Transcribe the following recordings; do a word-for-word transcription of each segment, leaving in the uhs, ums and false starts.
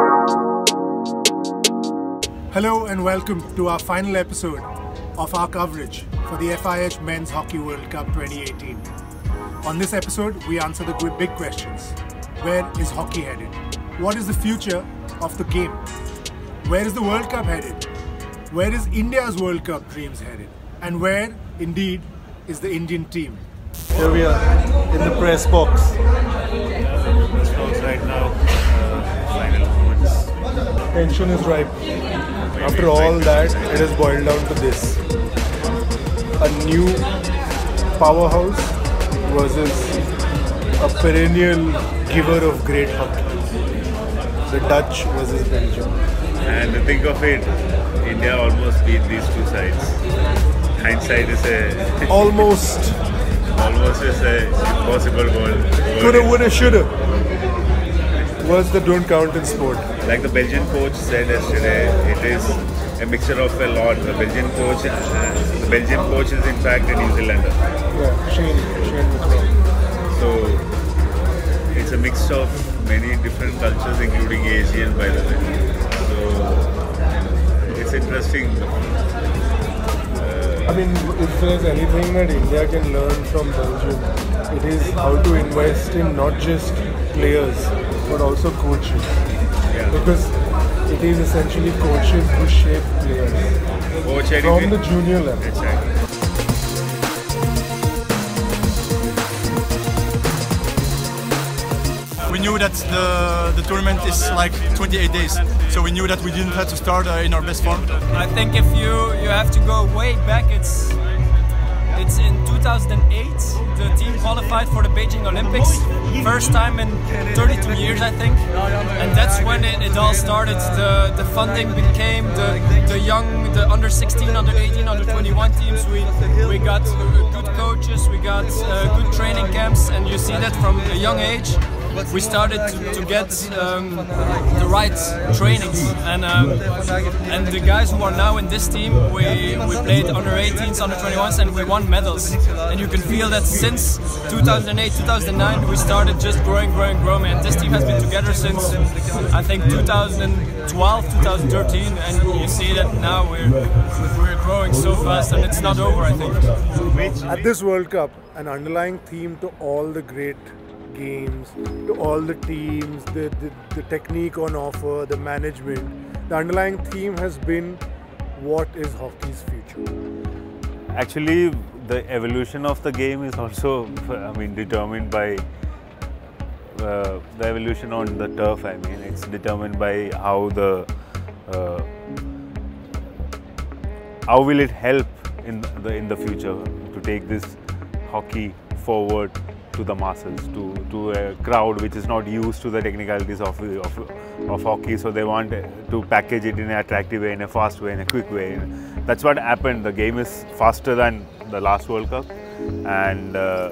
Hello and welcome to our final episode of our coverage for the F I H Men's Hockey World Cup twenty eighteen. On this episode, we answer the big questions. Where is hockey headed? What is the future of the game? Where is the World Cup headed? Where is India's World Cup dreams headed? And where, indeed, is the Indian team? Here we are in the press box. Press box right now. Uh, final moments. Tension is ripe. After all that, it has boiled down to this. A new powerhouse versus a perennial giver of great hockey. The Dutch versus Belgium. And to think of it, India almost beat these two sides. Hindsight is a... Almost. almost is a impossible goal. Coulda, woulda, shoulda. Words that don't count in sport. Like the Belgian coach said yesterday, it is a mixture of a lot. The Belgian coach, uh, the Belgian coach is in fact a New Zealander. Yeah, Shane, Shane was wrong. So it's a mix of many different cultures, including Asian, by the way. So it's interesting. Uh, I mean, if there's anything that India can learn from Belgium, it is how to invest in not just players, but also coaches. Yeah. Because it is essentially coaches who shape players Coach from anything. the junior level. Exactly. We knew that the, the tournament is like twenty-eight days, so we knew that we didn't have to start uh, in our best form. I think if you you have to go way back, it's it's in two thousand eight the team qualified for the Beijing Olympics, first time in thirty-two years, I think, and that's when it, it all started. The the funding became the the young, the under sixteen, under eighteen, under twenty-one teams. We we got good coaches, we got uh, good training camps, and you see that from a young age. We started to, to get um, the right trainings, and um, and the guys who are now in this team, we we played under eighteens, under twenty-ones, and we won medals. And you can feel that since two thousand eight, two thousand nine, we started just growing, growing, growing. And this team has been together since I think two thousand twelve, two thousand thirteen, and you see that now we're we're growing so fast, and it's not over, I think. At this World Cup, an underlying theme to all the great games, to all the teams, the, the, the technique on offer, the management, the underlying theme has been, what is hockey's future? Actually, the evolution of the game is also, I mean, determined by uh, the evolution on the turf. I mean, it's determined by how the uh, how will it help in the in the future to take this hockey forward to the masses, to, to a crowd which is not used to the technicalities of, of, of hockey, so they want to package it in an attractive way, in a fast way, in a quick way. That's what happened. The game is faster than the last World Cup, and uh,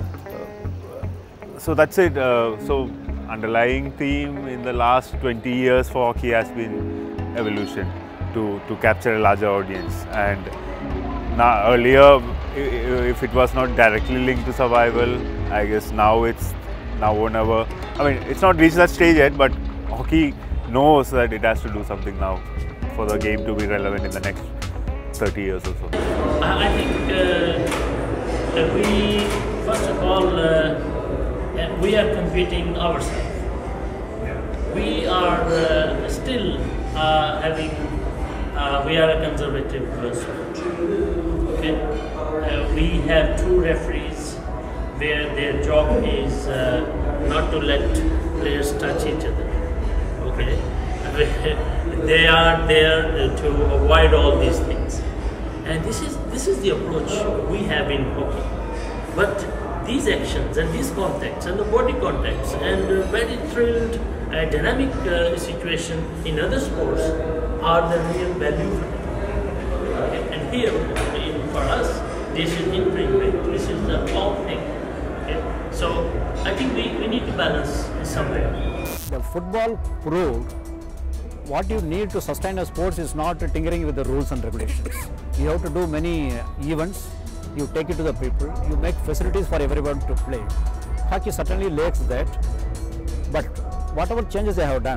so that's it. Uh, so underlying theme in the last twenty years for hockey has been evolution to, to capture a larger audience. And now, earlier, if it was not directly linked to survival, I guess now it's now or never. I mean, it's not reached that stage yet, but hockey knows that it has to do something now for the game to be relevant in the next thirty years or so. I think uh, we, first of all, uh, we are competing ourselves. We are uh, still uh, having, uh, we are a conservative sport. Okay? Uh, we have two referees where their job is uh, not to let players touch each other. Okay, they are there to avoid all these things, and this is this is the approach we have in hockey. But these actions and these contacts and the body contacts and uh, very thrilled, uh, dynamic uh, situation in other sports are the real value. Okay? And here, for us, this is infringement. This is the wrong thing. Okay? So I think we, we need to balance somewhere. The football pro, what you need to sustain a sports is not tinkering with the rules and regulations. You have to do many events, you take it to the people, you make facilities for everyone to play. Hockey certainly lacks that, but whatever changes they have done,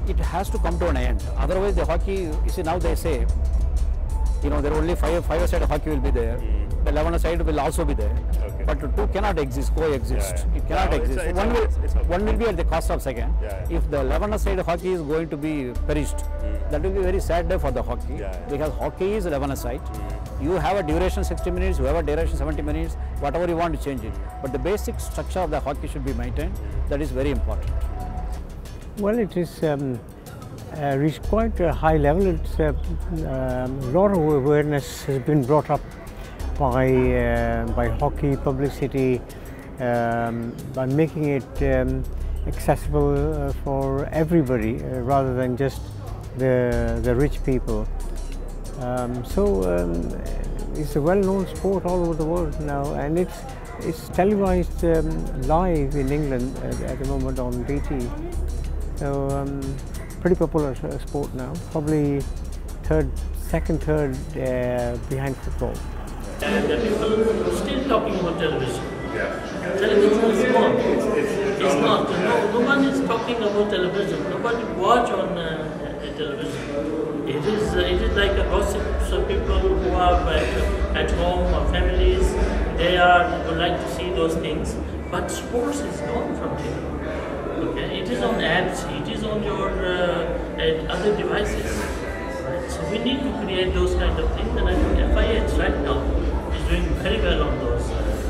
it has to come to an end. Otherwise, the hockey, you see, now they say, you know, there are only five five side hockey will be there. Mm. The eleven side will also be there. Okay. But two cannot exist, coexist. Yeah, yeah. It cannot no, exist. It's, it's one, will, it's okay. one will be at the cost of second. Yeah, yeah. If the eleven side hockey is going to be perished, mm. that will be a very sad day for the hockey. Yeah, yeah. Because hockey is eleven side. Mm. You have a duration sixty minutes, you have a duration seventy minutes, whatever you want to change it. But the basic structure of the hockey should be maintained. That is very important. Well, it is um, uh, reached quite a high level. It's a uh, um, lot of awareness has been brought up by uh, by hockey publicity, um, by making it um, accessible uh, for everybody uh, rather than just the the rich people. Um, so um, it's a well-known sport all over the world now, and it's it's televised um, live in England at, at the moment on B T. So um, pretty popular sport now, probably third, second, third uh, behind football. And the people still talking about television. Yeah. Television is gone. It's, it's, it's, it's not. No, no one is talking about television. Nobody watch on uh, television. It is uh, it is like a gossip. So people who are uh, at home or families, they are would like to see those things. But sports is gone from here. Okay, it is on apps. It is on your uh, other devices. Right? So we need to create those kind of things, and I think F I H right now is doing very well on those.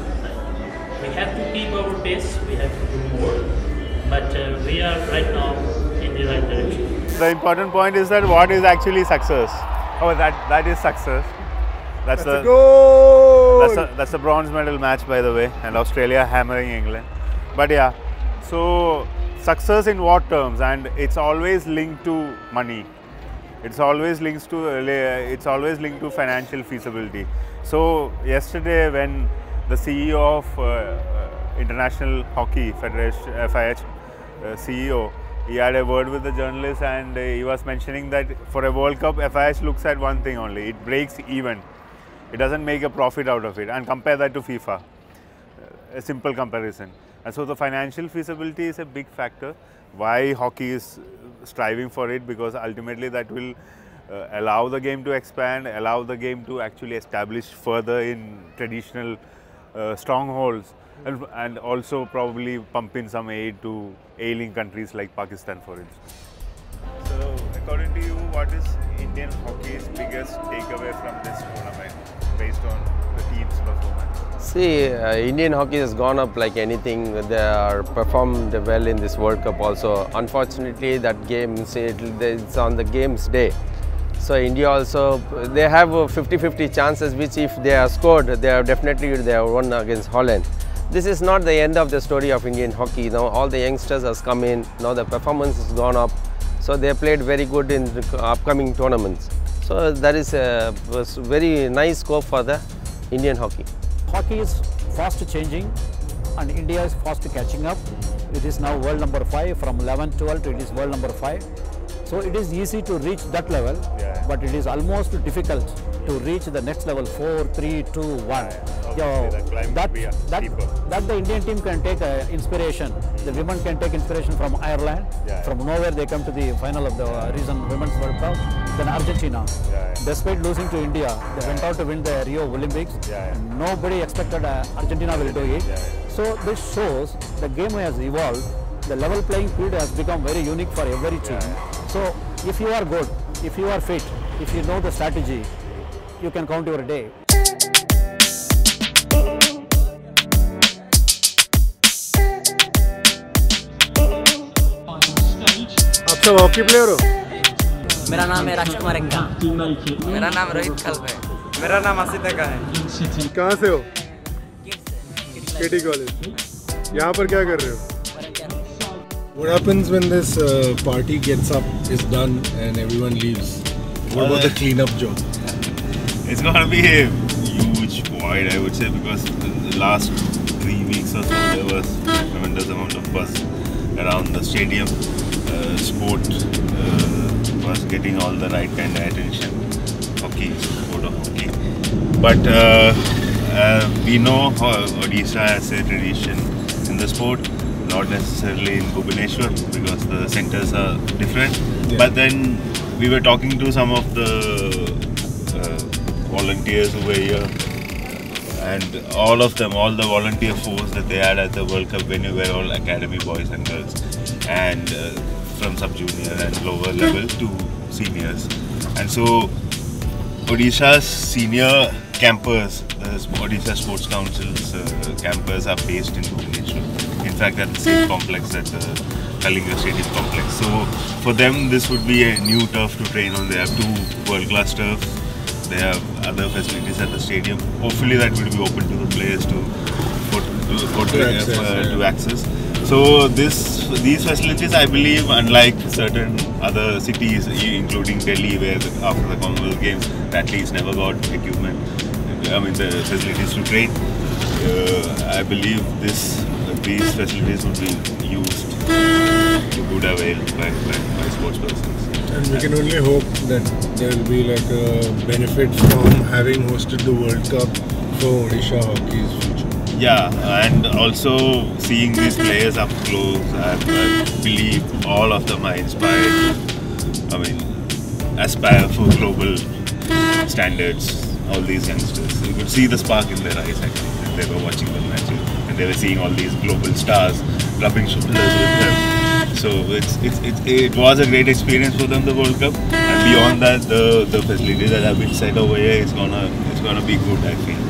Uh, we have to keep our pace. We have to do more, but uh, we are right now in the right direction. The important point is that what is actually success? Oh, that that is success. That's, that's the goal. That's a, that's a bronze medal match, by the way, and Australia hammering England. But yeah, so success in what terms? And it's always linked to money. It's always linked to uh, it's always linked to financial feasibility. So yesterday, when the C E O of uh, uh, International Hockey Federation, F I H uh, C E O, he had a word with the journalist, and uh, he was mentioning that for a World Cup, F I H looks at one thing only: it breaks even. It doesn't make a profit out of it. And compare that to FIFA, a simple comparison. And so the financial feasibility is a big factor. Why hockey is striving for it, because ultimately that will uh, allow the game to expand, allow the game to actually establish further in traditional uh, strongholds, and, and also probably pump in some aid to ailing countries like Pakistan, for instance. So according to you, what is Indian hockey's biggest takeaway from this tournament based on the team's performance? See, uh, Indian hockey has gone up like anything. They are performed well in this World Cup also. Unfortunately, that game, see, it's on the game's day. So India also, they have fifty fifty chances, which if they are scored, they are definitely they have won against Holland. This is not the end of the story of Indian hockey. Now all the youngsters has come in, now the performance has gone up. So they played very good in the upcoming tournaments. So that is a was very nice scope for the Indian hockey. Hockey is fast changing and India is fast catching up. It is now world number five. From eleven twelve to it is world number five. So it is easy to reach that level, yeah. But it is almost difficult to reach the next level, four, three, two, one. Yeah, that, that, that the Indian team can take uh, inspiration. The women can take inspiration from Ireland. Yeah. From nowhere they come to the final of the uh, recent Women's World Cup. Then Argentina. Yeah. Despite losing to India, they yeah. went out to win the Rio Olympics. Yeah. Nobody expected uh, Argentina will do it. Yeah. So this shows the game has evolved. The level playing field has become very unique for every team. Yeah. So if you are good, if you are fit, if you know the strategy, you can count your day. आप सब hockey player हो? मेरा नाम है राजकुमार एक्का। मेरा नाम रोहित खलप है। मेरा नाम आसित का है। कहाँ से हो? KT college. यहाँ पर क्या कर रहे हो? What happens when this uh, party gets up, is done, and everyone leaves? What about the cleanup job? It's going to be a huge void, I would say, because the last three weeks or so there was a tremendous amount of buzz around the stadium. Uh, sport uh, was getting all the right kind of attention. Hockey, sport of hockey. But uh, uh, we know how Odisha has a tradition in the sport. not necessarily in Bhubaneswar because the centers are different. Yeah. But then we were talking to some of the uh, volunteers who were here, and all of them, all the volunteer force that they had at the World Cup venue were all academy boys and girls, and uh, from sub-junior and lower level to seniors. And so Odisha's senior campers, the Odisha Sports Council's uh, campers are based in Bhubaneswar. In fact, at the same complex, at the Kalinga Stadium complex. So for them, this would be a new turf to train on. They have two world-class turfs. They have other facilities at the stadium. Hopefully, that will be open to the players to put to, put to, to, access, uh, yeah. to access. So this these facilities, I believe, unlike certain other cities, including Delhi, where after the Commonwealth Games, the athletes never got equipment. I mean, the facilities to train. Uh, I believe this these facilities would be used to good avail by, by, by sports persons. And we can only hope that there will be like a benefit from having hosted the World Cup for Odisha hockey's future. Yeah, and also seeing these players up close, I, I believe all of them are inspired to, I mean, aspire for global standards. All these youngsters, you could see the spark in their eyes actually when they were watching the matches, and they were seeing all these global stars rubbing shoulders with them. So it's, it's, it's, it was a great experience for them, the World Cup, and beyond that, the, the facilities that have been set over here is gonna, it's gonna be good, I feel.